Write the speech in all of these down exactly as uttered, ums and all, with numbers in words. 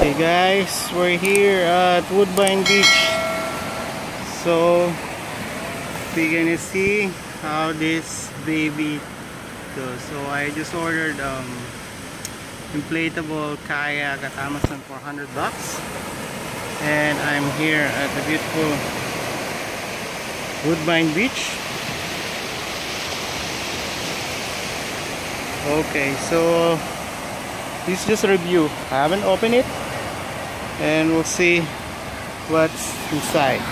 Okay guys, we're here at Woodbine Beach. So we're gonna see how this baby goes. So I just ordered um, inflatable kayak at Amazon for one hundred bucks, and I'm here at the beautiful Woodbine Beach. Okay, so this is just a review. I haven't opened it, and we'll see what's inside.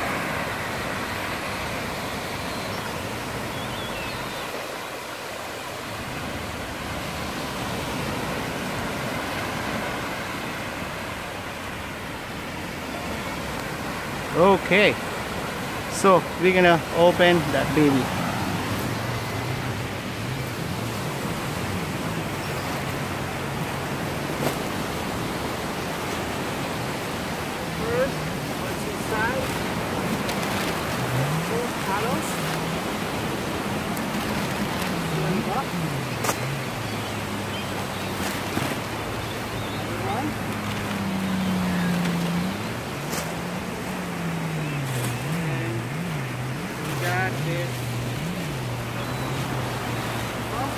Okay, so we're gonna open that baby. First, what's inside? Two paddles. One buck. One. Got this. Oh.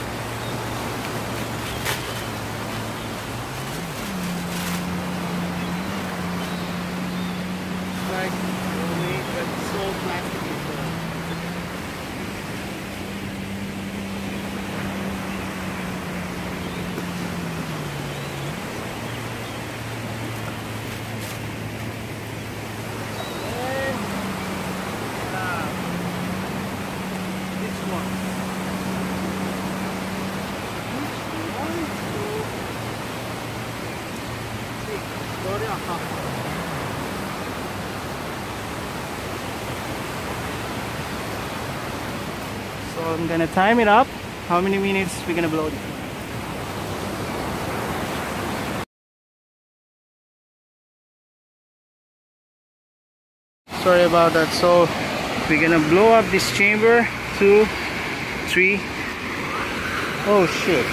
Like only but so plastic before. So I'm gonna time it up. How many minutes we're gonna blow this? Sorry about that. So we're gonna blow up this chamber. Two, three. Oh shit.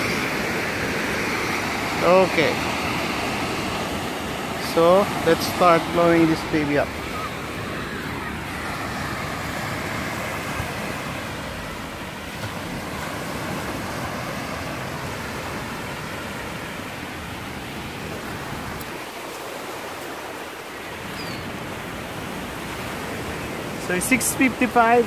Okay. So let's start blowing this baby up. So it's six fifty-five.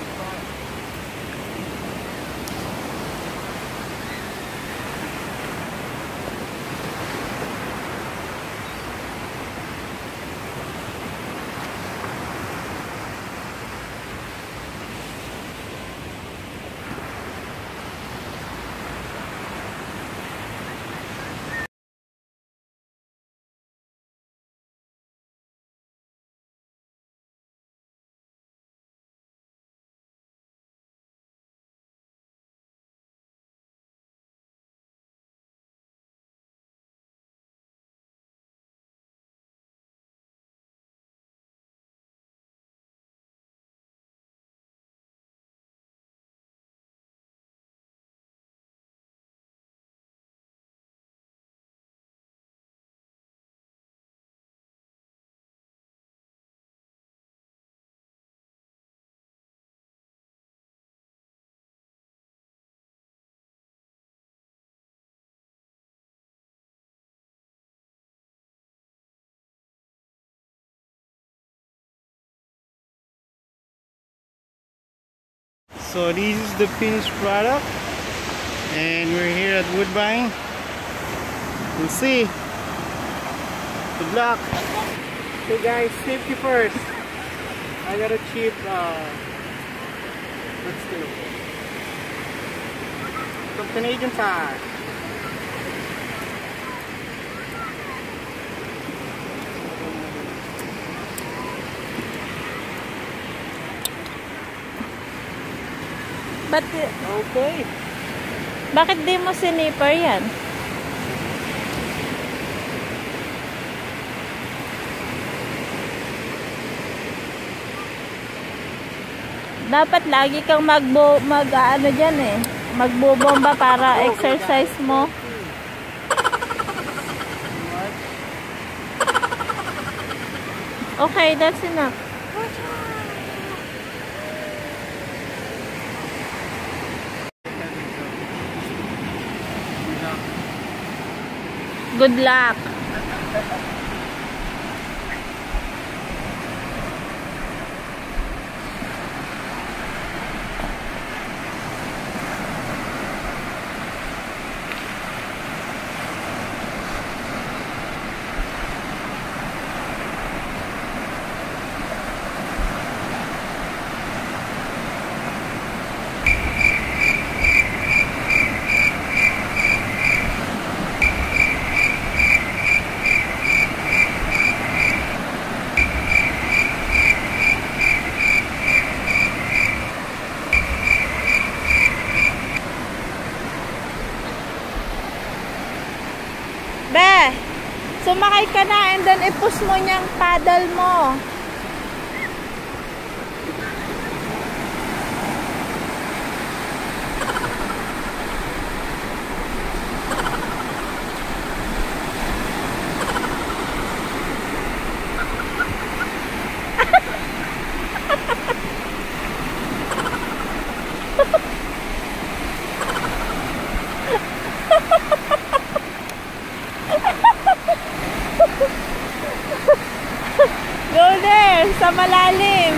So this is the finished product, and we're here at Woodbine. We'll see. Good luck. Hey guys, safety first. I got a cheap uh, let's do some Canadian Tire. But, okay. Bakit di mo siniper yan? Dapat lagi kang magbo mag ano diyan eh. Magbobomba para exercise mo. Okay, that's enough. Good luck. Be, sumakay ka na and then i-push mo niyang paddle mo. Go there, sa malalim.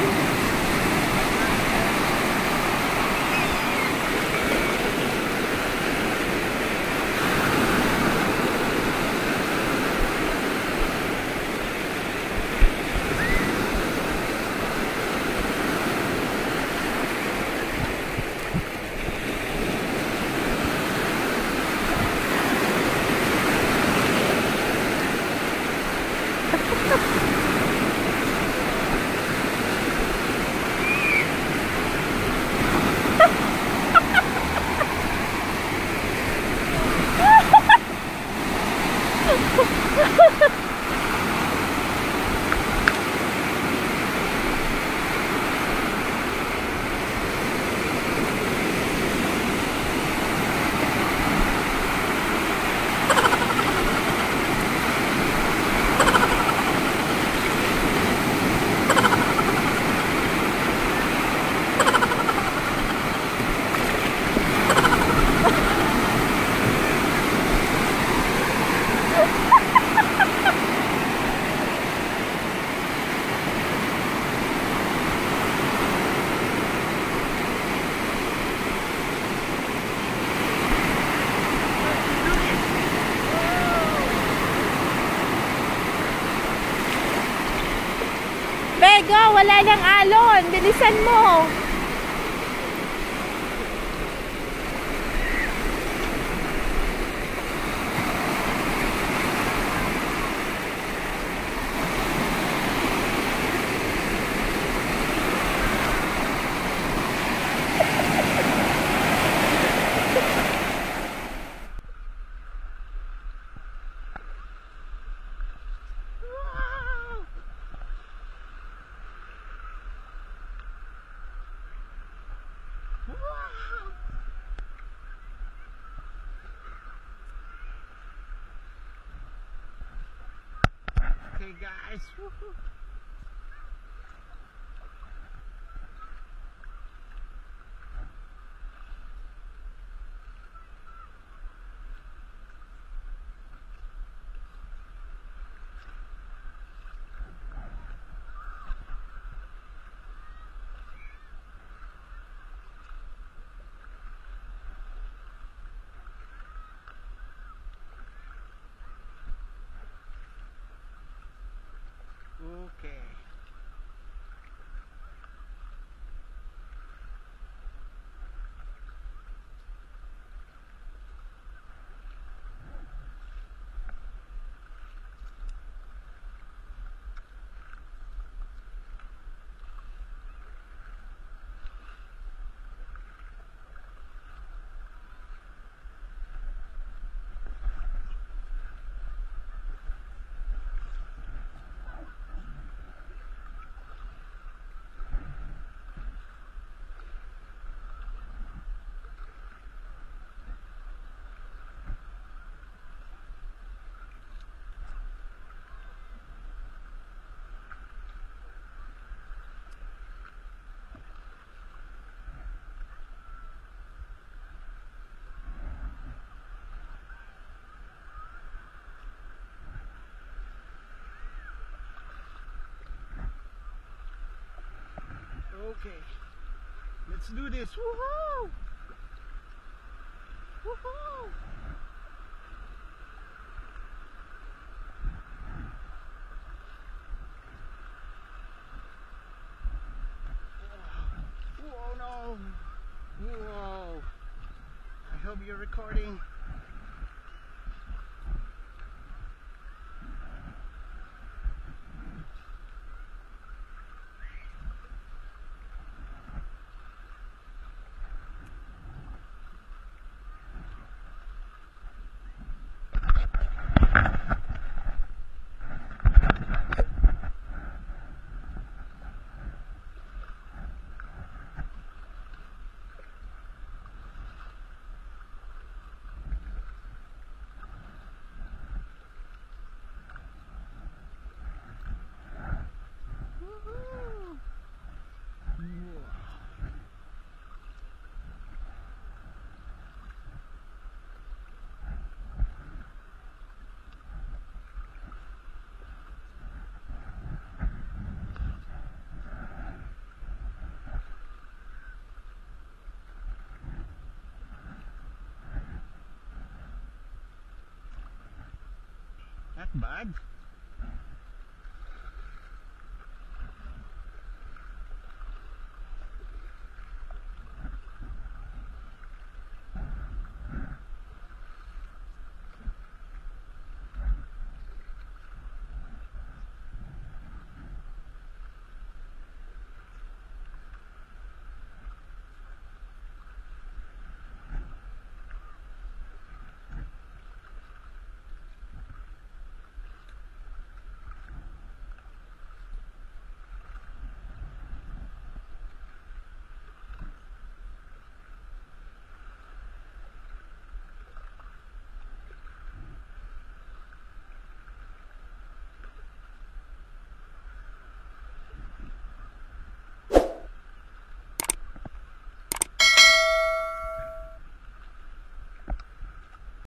Bego, wala nang alon. Bilisan mo. Okay guys. Woohoo. Okay. Okay, let's do this. Woohoo! Woohoo! Whoa, no! Whoa! I hope you're recording. Not bad.